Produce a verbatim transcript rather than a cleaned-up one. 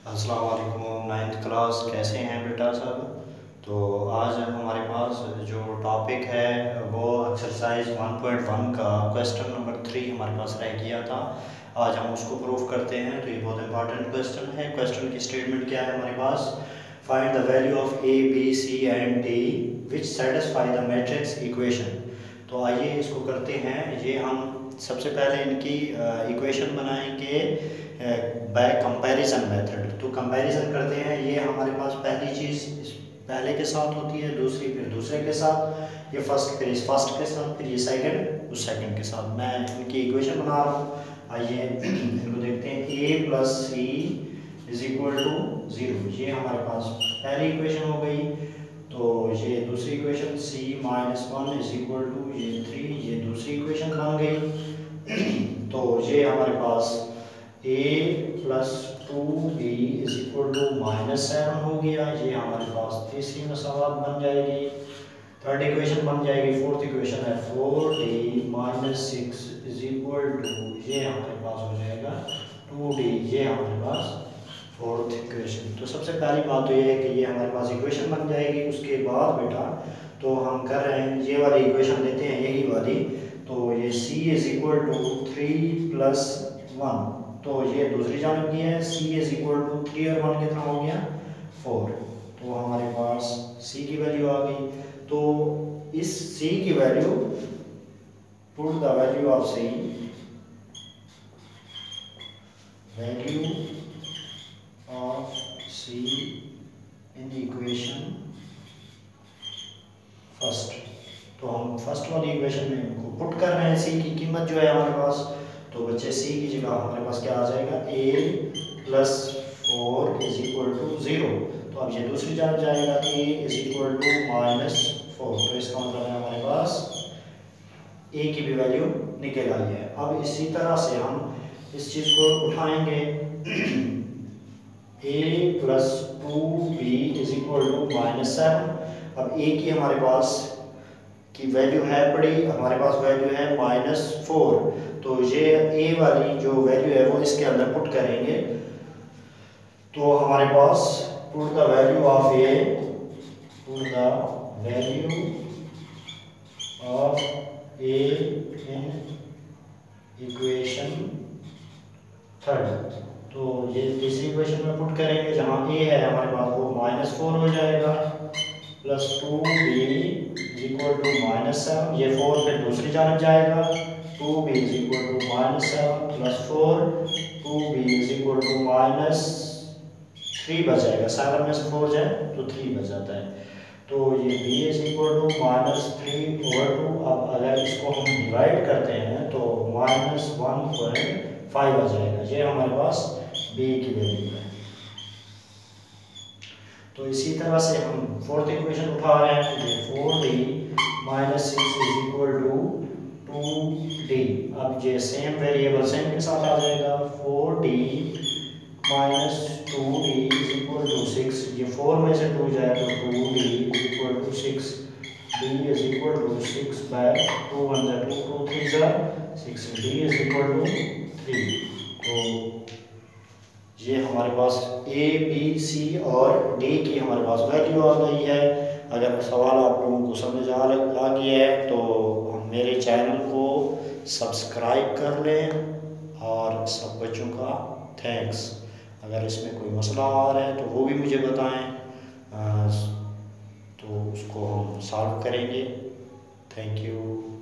अस्सलाम वालेकुम। Ninth class कैसे हैं बेटा सब। तो आज हमारे पास जो टॉपिक है वो एक्सरसाइज वन पॉइंट वन का क्वेश्चन नंबर थ्री हमारे पास रह गया था। आज हम उसको प्रूव करते हैं। तो ये बहुत इंपॉर्टेंट क्वेश्चन है। क्वेश्चन की स्टेटमेंट क्या है हमारे पास, find the value of a b c and d which satisfy the matrix equation. तो आइए इसको करते हैं। ये हम सबसे पहले इनकी इक्वेशन बनाएंगे बाय कंपैरिजन मेथड। तो कंपैरिजन करते हैं। ये हमारे पास पहली चीज़ पहले के साथ होती है, दूसरी फिर दूसरे के साथ, ये फर्स्ट फिर इस फर्स्ट के साथ, फिर ये सेकंड उस सेकंड के साथ। मैं इनकी इक्वेशन बना रहा हूँ। आइए इनको देखते हैं। A plus c is equal to zero, ये हमारे पास पहली इक्वेशन हो गई। तो ये दूसरी equation c minus one is equal to ये थ्री, ये दूसरी इक्वेशन बन गई। तो ये हमारे पास a plus two b is equal to minus seven हो गया। ये हमारे पास तीसरी मसावत बन जाएगी। थर्ड इक्वेशन बन जाएगी। फोर्थ इक्वेशन है four d minus six is equal to, ये हमारे पास हो जाएगा टू डी, ये हमारे पास फोर्थ इक्वेशन। तो सबसे पहली बात तो ये है कि ये हमारे पास इक्वेशन बन जाएगी। उसके बाद बेटा तो हम कर रहे हैं ये वाली इक्वेशन लेते हैं, यही वाली। तो ये c is equal to three plus one, तो ये दूसरी जानब की है। c is equal to three और वन कितना हो गया फोर। तो हमारे पास c की वैल्यू आ गई। तो इस c की value, put the value of c, value of c in equation first. तो हम फर्स्ट वाली इक्वेशन में इनको पुट कर रहे हैं। c की कीमत जो है हमारे पास, तो बच्चे c की जगह हमारे पास क्या आ जाएगा, a plus four is equal to zero. तो अब ये दूसरी जानब जाएगा, a is equal to minus four. तो इसका मतलब है हमारे पास a की भी वैल्यू निकल आई है। अब इसी तरह से हम इस चीज़ को उठाएंगे। a plus two b is equal to minus seven. अब a की हमारे पास की वैल्यू है बड़ी, हमारे पास वैल्यू है माइनस फोर। तो ये a वाली जो वैल्यू है वो इसके अंदर पुट करेंगे। तो हमारे पास put the value of a, put the value of a in equation third. तो ये तीसरी इक्वेशन में पुट करेंगे। जहाँ a है हमारे पास वो माइनस फोर हो जाएगा, plus two b is equal to minus seven. ये फोर फिर दूसरी जानब जाएगा, two b is equal to minus seven plus four, two b is equal to minus three बच जाएगा। सेवन में से फोर जाए तो थ्री बच जाता है। तो ये b is equal to minus three over two. अब अगर इसको हम डिवाइड करते हैं तो माइनस वन पॉइंट फाइव आ जाएगा। ये हमारे पास b की वैल्यू है। तो इसी तरह से हम फोर्थ इक्वेशन उठा रहे हैं। ये four d minus six is equal to two d. अब ये सेम वेरिएबल सेम के साथ आ जाएगा। Four d minus two d is equal to six. ये फोर में से टू जाए तो two d is equal to six. D is equal to six by two one जा टू, टू थ्री जा six, d is equal to three. तो ये हमारे पास ए बी सी और डी की हमारे पास वैल्यू आ गई है। अगर सवाल आप लोगों को समझ आ आ गया है तो मेरे चैनल को सब्सक्राइब कर लें। और सब बच्चों का थैंक्स। अगर इसमें कोई मसला आ रहा है तो वो भी मुझे बताएं, आ, तो उसको हम सॉल्व करेंगे। Thank you.